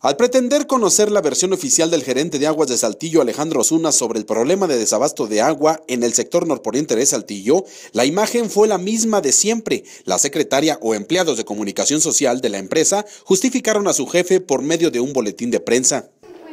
Al pretender conocer la versión oficial del gerente de Aguas de Saltillo, Alejandro Osuna, sobre el problema de desabasto de agua en el sector norponiente de Saltillo, la imagen fue la misma de siempre. La secretaria o empleados de comunicación social de la empresa justificaron a su jefe por medio de un boletín de prensa.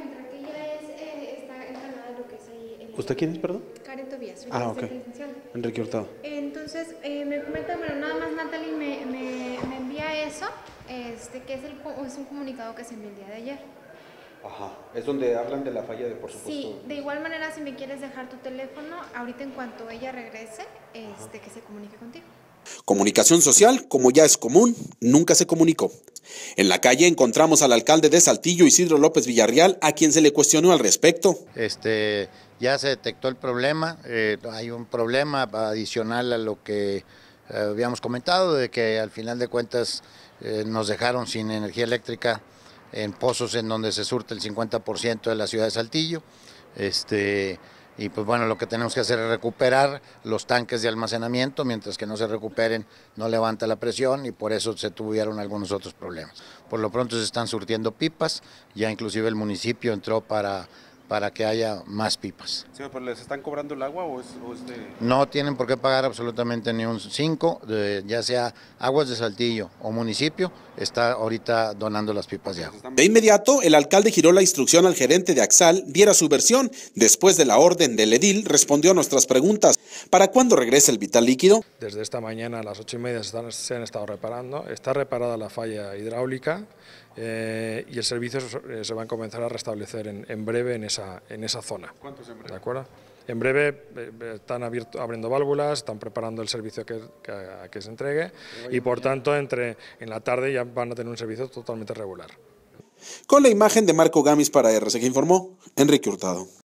¿Usted quién es, perdón? Karen Tobías, Ok. Enrique Hurtado. Entonces, me comenta, bueno, nada más Natalie me envía eso, que es un comunicado que se envió el día de ayer. Ajá, es donde hablan de la falla de, por supuesto. Sí, de igual manera, si me quieres dejar tu teléfono, ahorita en cuanto ella regrese, que se comunique contigo. Comunicación social, como ya es común, nunca se comunicó. En la calle encontramos al alcalde de Saltillo, Isidro López Villarreal, a quien se le cuestionó al respecto. Ya se detectó el problema, hay un problema adicional a lo que habíamos comentado, de que al final de cuentas nos dejaron sin energía eléctrica en pozos en donde se surte el 50% de la ciudad de Saltillo. Y pues bueno, lo que tenemos que hacer es recuperar los tanques de almacenamiento, mientras que no se recuperen no levanta la presión y por eso se tuvieron algunos otros problemas. Por lo pronto se están surtiendo pipas, ya inclusive el municipio entró para que haya más pipas. Sí, pero ¿les están cobrando el agua o es de...? No tienen por qué pagar absolutamente ni un 5, ya sea Aguas de Saltillo o municipio, está ahorita donando las pipas de agua. De inmediato, el alcalde giró la instrucción al gerente de Axal, diera su versión. Después de la orden del edil, respondió a nuestras preguntas. ¿Para cuándo regresa el vital líquido? Desde esta mañana a las 8:30 se han estado reparando. Está reparada la falla hidráulica y el servicio se va a comenzar a restablecer en breve en esa zona. ¿Cuántos en breve? ¿De acuerdo? En breve están abriendo válvulas, están preparando el servicio a que se entregue y por tanto en la tarde ya van a tener un servicio totalmente regular. Con la imagen de Marco Gamis para RCG informó Enrique Hurtado.